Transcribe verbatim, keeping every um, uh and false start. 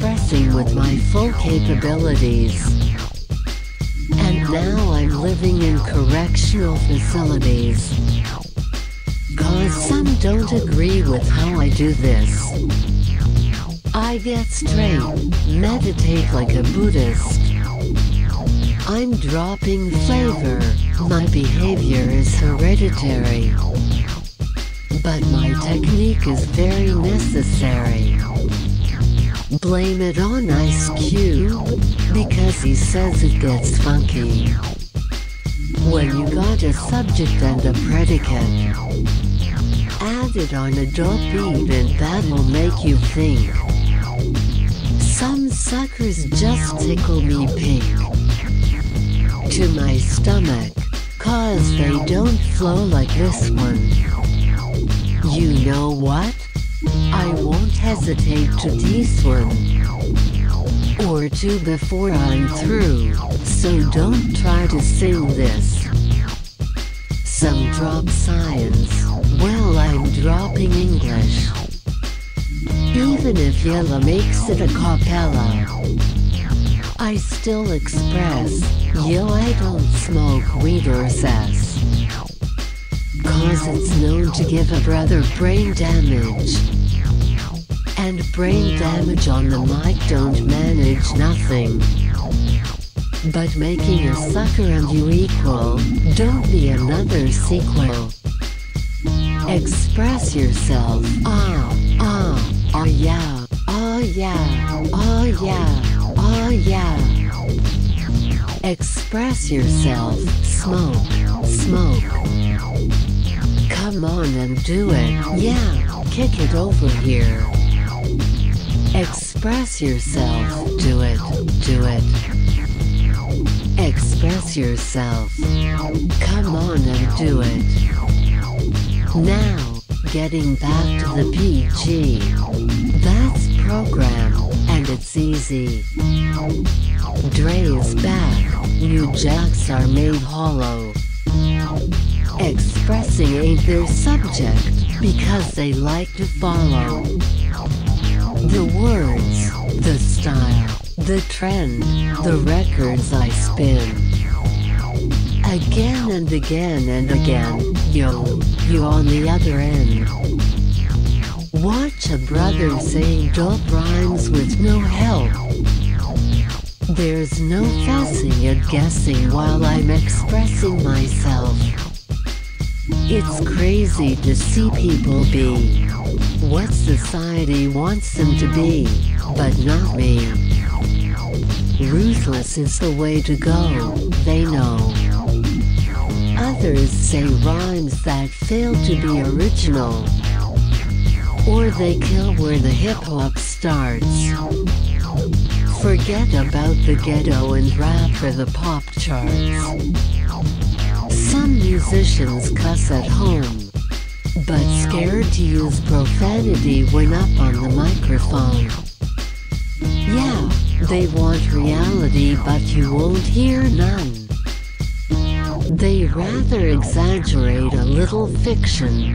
expressing with my full capabilities. And now I'm living in correctional facilities. Cause some don't agree with how I do this. I get straight, meditate like a Buddhist. I'm dropping flavor, my behavior is hereditary. But my technique is very necessary. Blame it on Ice Cube, because he says it gets funky. When you got a subject and a predicate, add it on a dope beat and that'll make you think. Some suckers just tickle me pink to my stomach, cause they don't flow like this one. You know what? I won't hesitate to tease one or two before I'm through, so don't try to sing this. Some drop science, well I'm dropping English. Even if Yella makes it a cappella, I still express, yo I don't smoke weed or cess. Cause it's known to give a brother brain damage. And brain damage on the mic don't manage nothing. But making a sucker and you equal, don't be another sequel. Express yourself, ah, ah, ah yeah, ah yeah, ah yeah, ah yeah. Express yourself, smoke, smoke. Come on and do it, yeah, kick it over here. Express yourself, do it, do it. Express yourself. Come on and do it. Now, getting back to the P G. That's program, and it's easy. Dre is back, new jacks are made hollow. Expressing ain't their subject, because they like to follow the words, the style, the trend, the records I spin. Again and again and again, yo, you on the other end. Watch a brother saying dope rhymes with no help. There's no fussing and guessing while I'm expressing myself. It's crazy to see people be what society wants them to be, but not me. Ruthless is the way to go, they know. Others say rhymes that fail to be original, or they kill where the hip-hop starts. Forget about the ghetto and rap for the pop charts. Some musicians cuss at home, but scared to use profanity when up on the microphone. Yeah, they want reality but you won't hear none. They rather exaggerate a little fiction.